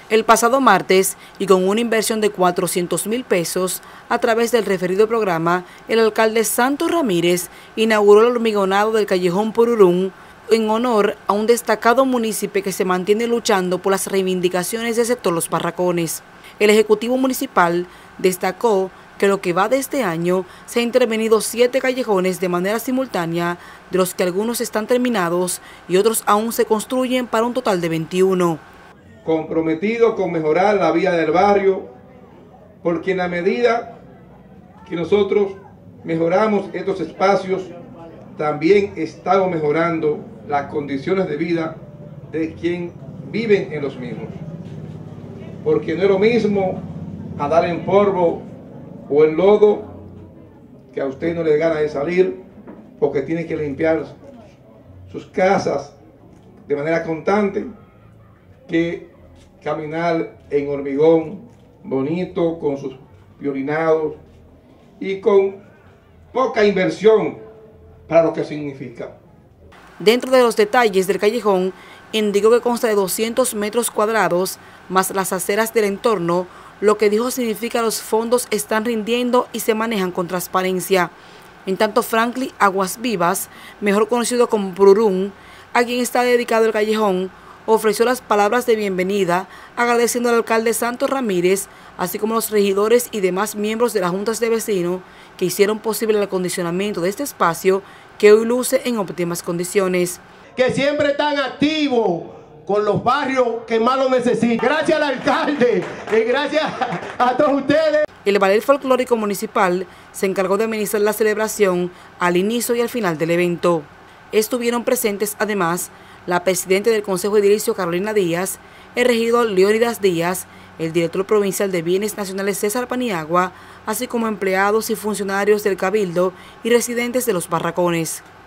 El pasado martes, y con una inversión de 400.000 pesos, a través del referido programa, el alcalde Santos Ramírez inauguró el hormigonado del Callejón Pururún en honor a un destacado municipio que se mantiene luchando por las reivindicaciones del sector Los Barracones. El Ejecutivo Municipal destacó que lo que va de este año se han intervenido 7 callejones de manera simultánea, de los que algunos están terminados y otros aún se construyen para un total de 21. Comprometido con mejorar la vida del barrio, porque en la medida que nosotros mejoramos estos espacios, también estamos mejorando las condiciones de vida de quien viven en los mismos. Porque no es lo mismo andar en polvo o en lodo, que a usted no le gana de salir, porque tiene que limpiar sus casas de manera constante, que caminar en hormigón bonito, con sus violinados y con poca inversión para lo que significa. Dentro de los detalles del callejón, indicó que consta de 200 metros cuadrados más las aceras del entorno, lo que dijo significa que los fondos están rindiendo y se manejan con transparencia. En tanto, Franklin Aguas Vivas, mejor conocido como Pururún, a quien está dedicado el callejón, ofreció las palabras de bienvenida, agradeciendo al alcalde Santos Ramírez, así como a los regidores y demás miembros de las juntas de vecinos que hicieron posible el acondicionamiento de este espacio que hoy luce en óptimas condiciones. Que siempre están activos con los barrios que más lo necesitan. Gracias al alcalde y gracias a todos ustedes. El Ballet Folclórico Municipal se encargó de administrar la celebración al inicio y al final del evento. Estuvieron presentes además la presidenta del Consejo Edilicio Carolina Díaz, el regidor Leónidas Díaz, el director provincial de Bienes Nacionales César Paniagua, así como empleados y funcionarios del Cabildo y residentes de Los Barracones.